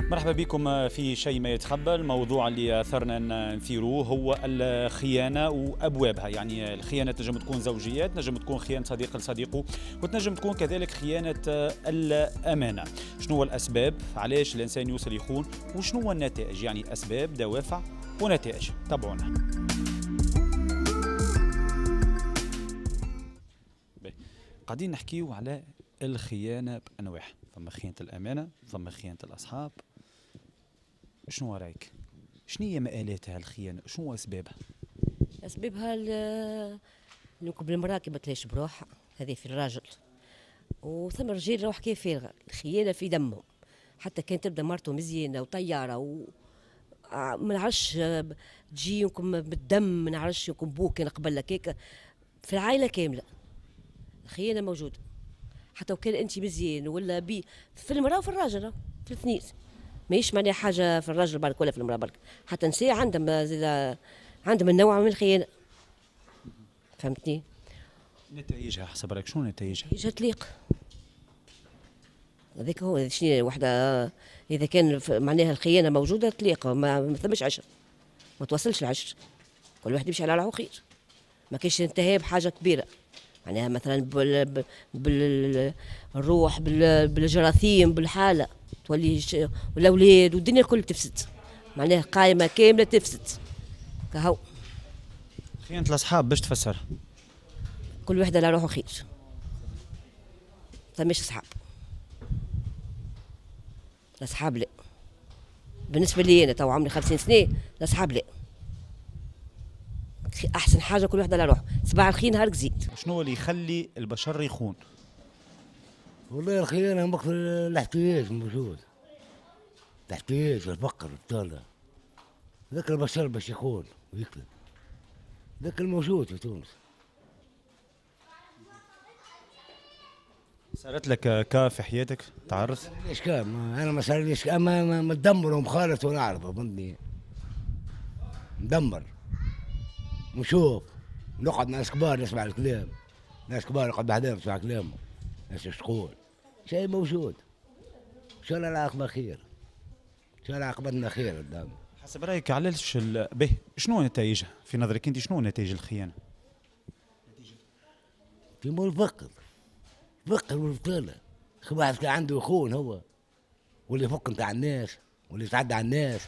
مرحبا بكم في شيء ما يتخبى. الموضوع اللي اثرنا نثيروه هو الخيانه وابوابها. يعني الخيانه تنجم تكون زوجيات، تنجم تكون خيانه صديق لصديقه، وتنجم تكون كذلك خيانه الامانه. شنو هو الاسباب؟ علاش الانسان يوصل يخون؟ وشنو هو النتائج؟ يعني اسباب، دوافع ونتائج. تابعونا. قاعدين نحكيو على الخيانه بانواعها، ثم خيانه الامانه، ثم خيانه الاصحاب. شنو رايك؟ شنو هي مآلاتها الخيانه؟ شنو هو اسبابها؟ اسبابها نكون المراه كي ما تلاش بروحها، هذه في الراجل. وثم رجال روح كيف فارغه، الخيانه في دمهم. حتى كان تبدا مرته مزيانه وطياره ما نعرفش تجي يمكن بالدم، ما نعرفش يمكن بوك كان قبل لك هيك في العائله كامله. الخيانه موجوده حتى وكان انت مزيان ولا بي في المراه وفي الراجل، في الاثنين. ماهيش معناها حاجه في الراجل برك ولا في المراه برك، حتى النساء عندهم النوع من الخيانه. فهمتني؟ نتائجها حسب رايك شنو نتائجها؟ نتائجها تليق. هذاك هو شنو وحده اذا كان معناها الخيانه موجوده تليق، ما ثمش عشر، ما توصلش العشر. كل واحد يمشي على روحه خير، ما كاينش انتهاء بحاجه كبيره. معناها مثلا بالروح، بالجراثيم، بالحاله تولي والاولاد والدنيا كل تفسد. معناها قائمه كامله تفسد كهو. خيانه الاصحاب باش تفسر؟ كل واحد على روحه خير، فماش اصحاب. الاصحاب لا، بالنسبه لي انا تو عمري 50 سنه، الاصحاب لا. احسن حاجه كل واحد على روحه، صباح الخير نهارك زيد. شنو اللي يخلي البشر يخون؟ والله الخيانة وقت الاحتياج موجود، الاحتياج والفقر والبطالة، ذاك البشر باش يخون ويكذب، ذاك الموجود في تونس. صارت لك كا في حياتك تعرض؟ ليش كان انا ما صارليش، اما مدمر ومخالط ونعرفه، فهمتني؟ مدمر ونشوف، نقعد ناس كبار نسمع الكلام، ناس كبار نقعد بحدهم نسمع كلامهم، ناس تقول شيء موجود. ان شاء الله العاقبه خير، ان شاء الله عاقبتنا خير قدام. حسب رايك علاش به شنو نتائجها في نظرك انت؟ شنو نتائج الخيانه؟ كيما الفقر، الفقر والبطاله. واحد كان عنده يخون هو، واللي يفك نتاع الناس، واللي يتعدى على الناس.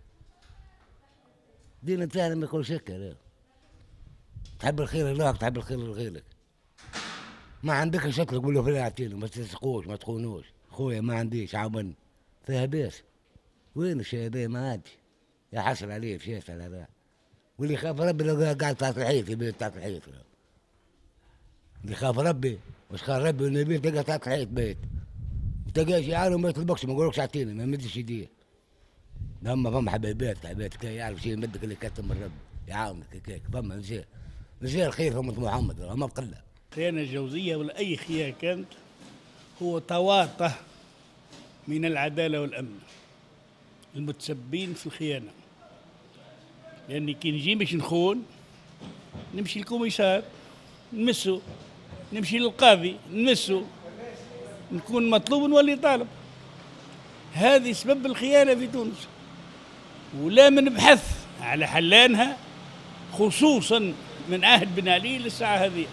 دينا نتاعنا ما يكون شكل، تحب الخير لله، تحب الخير لغيرك. ما عندك شكل تقول له فلان اعطيني، ما تسقوش ما تخونوش. خويا ما عنديش عاوني، فيها باس. وين الشيء هذا؟ ما عادش يحصل عليه في شيء على هذا. واللي يخاف ربي لو قاعد تحت الحيط يبيت تحت الحيط. اللي يخاف ربي واش خاف ربي والنبي تلقى تحت الحيط بيت. ما تلقاش يعاون ما يطلبكش، ما يقولكش اعطيني، ما يمدش يديه. فما حبايبات كي يعرف شيء يمدك اللي كتم من ربي يعاونك هيك. فما نجي الخير في أمة محمد ما بقلة. الخيانة الجوزية ولا أي خيانة كانت هو تواطؤ من العدالة والأمن المتسبين في الخيانة. لأن كي نجي باش نخون نمشي للكوميسار نمسو، نمشي للقاضي نمسو، نكون مطلوب نولي طالب. هذه سبب الخيانة في تونس، ولا نبحث على حلانها خصوصا من عهد بن علي للساعة هذه.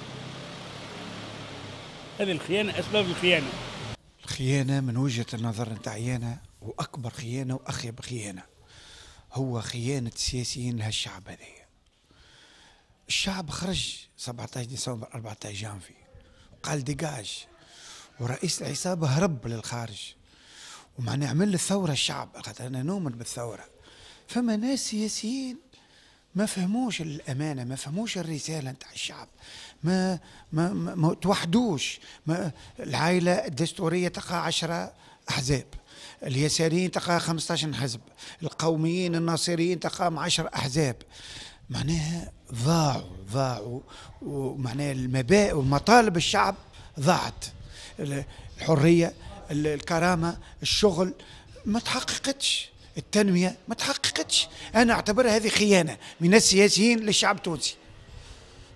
هذه الخيانة، أسباب الخيانة. الخيانة من وجهة النظر نتاعي أنا، وأكبر خيانة وأخيب خيانة هو خيانة السياسيين لهالشعب هذا. الشعب خرج 17 ديسمبر 14 جانفي وقال ديجاج، ورئيس العصابة هرب للخارج، ومعنى عمل الثورة الشعب، خاطر أنا نؤمن بالثورة. فما ناس سياسيين ما فهموش الأمانة، ما فهموش الرسالة نتاع الشعب، ما توحدوش. العائلة الدستورية تقع 10 أحزاب، اليساريين تقع 15 حزب، القوميين الناصريين تقع 10 أحزاب. معناها ضاعوا، ومعناها المبادئ والمطالب الشعب ضاعت. الحرية، الكرامة، الشغل ما تحققتش، التنمية ما تحققتش. أنا أعتبرها هذه خيانة من السياسيين للشعب التونسي.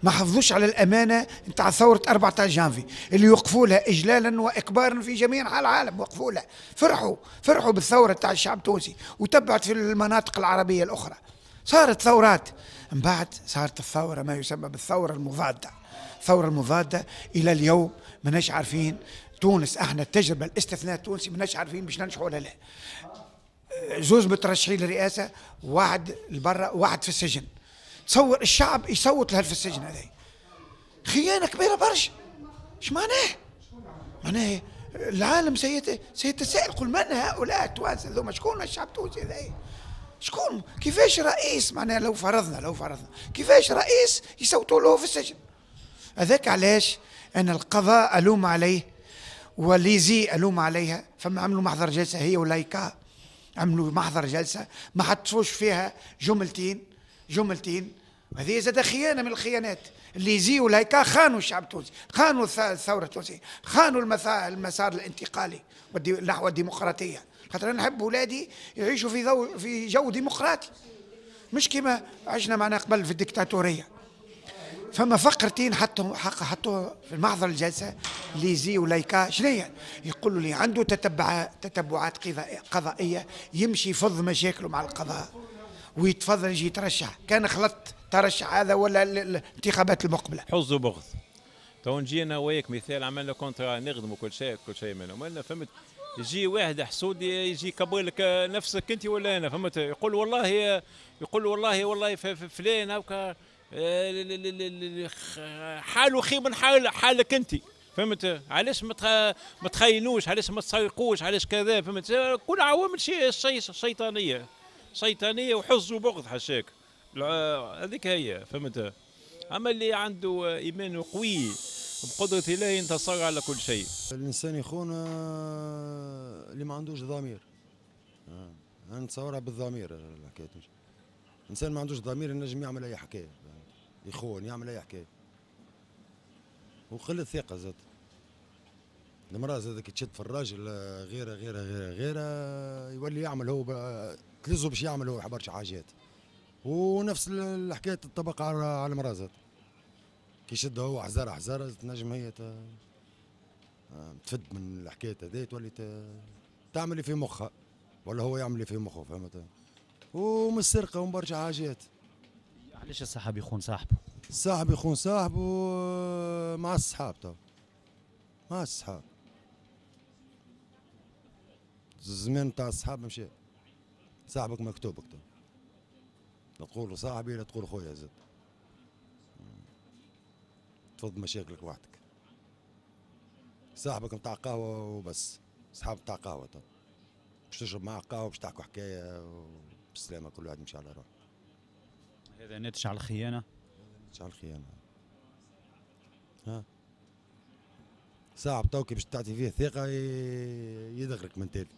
ما حافظوش على الامانه نتاع ثوره 14 جانفي اللي وقفوا لها اجلالا واكبارا في جميع انحاء العالم، وقفوا لها، فرحوا بالثوره تاع الشعب التونسي، وتبعت في المناطق العربيه الاخرى. صارت ثورات، من بعد صارت الثوره ما يسمى بالثوره المضاده. الثوره المضاده الى اليوم ماناش عارفين تونس، احنا التجربه الاستثناء التونسي ماناش عارفين باش ننجحوا ولا لا. زوز مترشحين للرئاسه، واحد لبرا واحد في السجن. تصور الشعب يصوت لها في السجن، هذه خيانه كبيره برشا. ايش معناه؟ معناه العالم سيتساءل، قل من هؤلاء التوانسه ذوما؟ شكون الشعب التونسي هذا؟ شكون؟ كيفاش رئيس معناها لو فرضنا كيفاش رئيس يصوتوا له في السجن؟ هذاك علاش انا القضاء الوم عليه وليزي الوم عليها. فما عملوا محضر جلسه هي ولايكا، عملوا محضر جلسه ما حطوش فيها جملتين. هذه زاد خيانه من الخيانات. الليزي ولايكا خانوا الشعب التونسي، خانوا الثوره التونسيه، خانوا المسار الانتقالي نحو الديمقراطيه. خاطر انا نحب ولادي يعيشوا في جو ديمقراطي، مش كما عشنا معنا قبل في الدكتاتوريه. فما فقرتين حطوا في المحضر الجلسه ليزي ولايكا. شنيا؟ يقولوا لي عنده تتبعات قضائيه، يمشي يفض مشاكله مع القضاء ويتفضل يجي يترشح. كان خلط ترشح هذا ولا الانتخابات المقبله؟ حظ وبغض. تو نجي انا وياك مثال، عملنا كونترا نخدموا كل شيء منهم، فهمت؟ يجي واحد حسود يجي يكبر لك نفسك انت ولا انا، فهمت؟ يقول والله فلان هاكا حاله خير من حالك انت، فهمت؟ علاش ما تخينوش، علاش ما تسرقوش، علاش كذا، فهمت؟ كل عوامل شيطانيه وحظ وبغض حشاك، هذيك هي، فهمت؟ اما اللي عنده ايمان قوي بقدرة الله ينتصر على كل شيء. الانسان يخون اللي ما عندوش ضمير. انا نتصورها بالضمير الحكايه. الانسان ما عندوش ضمير ينجم يعمل اي حكايه، يخون يعمل اي حكايه. وقله ثقه زاد. المراه زاد كي تشد في الراجل غيره يولي يعمل هو تلزو باش يعمل هو برشا حاجات. ونفس الحكايه تطبق على المراه زاد. كي يشد هو حزاره تنجم هي تفد من الحكايه هذه، تولي تعمل اللي في مخها ولا هو يعمل اللي في مخه، فهمت؟ ومن السرقه ومن برشا حاجات. علاش الصاحب يخون صاحبه؟ الصاحب يخون صاحبه مع الصحاب، مع الصحاب. الزمان تاع الصحاب مشى، صاحبك مكتوبك لا تقول صاحبي لا تقول خويا زاد. تفض مشاكلك وحدك. صاحبك متاع قهوه وبس، صحاب متاع قهوه باش تشرب معاه قهوه باش تحكوا حكايه وبالسلامه، كل واحد يمشي على روحه. هذا ناتج على الخيانه؟ ناتج على الخيانه. صاحب توكي باش تعطي فيه ثقه يدغرك من تالي.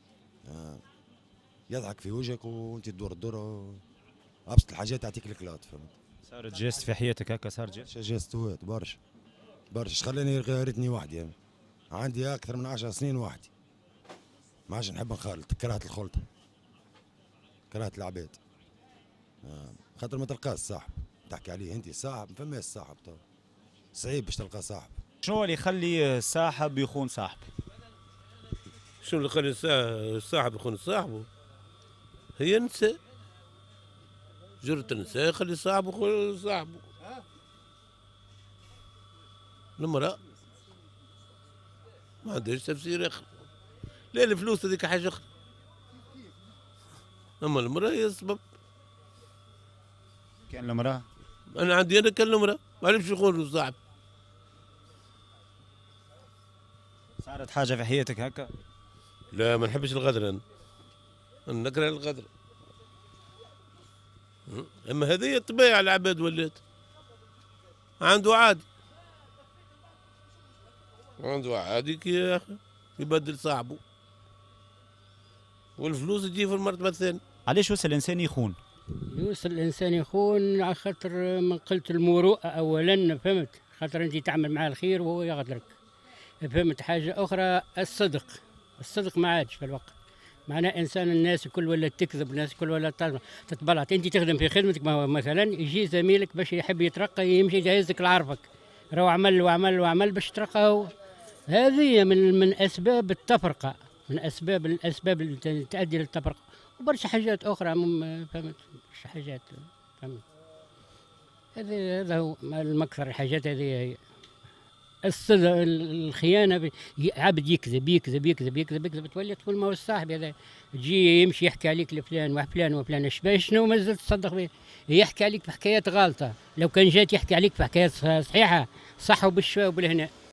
يضحك في وجهك وانت تدور الدور، ابسط الحاجات تعطيك الكلاط، فهمت؟ صارت جيست في حياتك هكا؟ صار جيستوات برشا خلاني ريتني وحدي. يعني عندي اكثر من 10 سنين وحدي، ما عادش نحب نخالط، كرهت الخلطه، كرهت العباد. خاطر ما تلقاش صاحب تحكي عليه انت صاحب، ما فماش صاحب صعيب باش تلقى صاحب. شنو اللي يخلي صاحب يخون صاحبه؟ شنو اللي يخلي الصاحب يخون صاحبه؟ هي النساء، جرة النساء يخلي صاحبه يخون صاحبه. المرأة ما عندهاش تفسير اخر، لا الفلوس هذيك حاجة اخرى، اما المرأة هي السبب. كان المرأة؟ انا عندي انا كان المرأة، ما عرفش يخون صاحب. صارت حاجة في حياتك هكا؟ لا ما نحبش الغدر، انا نكره الغدر. اما هذه طبيعة العباد ولات عنده عادي كي يبدل صاحبه، والفلوس تجي في المرتبة الثانية. علاش يوصل الانسان يخون؟ يوصل الانسان يخون على خاطر من قلة المروءة اولا، فهمت؟ خاطر انت تعمل معاه الخير وهو يغدرك، فهمت؟ حاجة اخرى الصدق ما عادش في الوقت، معناه انسان الناس الكل ولا تكذب، الناس الكل ولا تتبلط. انت تخدم في خدمتك، مثلا يجي زميلك باش يحب يترقى يمشي يهزك لعرفك، راهو عمل وعمل وعمل باش ترقى هو. هذه من اسباب التفرقه، من الاسباب اللي تؤدي للتفرقه، وبرشا حاجات اخرى فهمت، برشا حاجات فهمت. هذا هو المكثر الحاجات هذه هي. الصدق، الخيانه، عبد يكذب يكذب يكذب يكذب يكذب، تولي تقول ما هو الصاحب هذا، تجي يمشي يحكي عليك لفلان وفلان وفلان، شنو ما زلت تصدق به؟ يحكي عليك في حكايات غالطه، لو كان جات يحكي عليك في حكايات صحيحه صح وبالشفاء وبالهناء.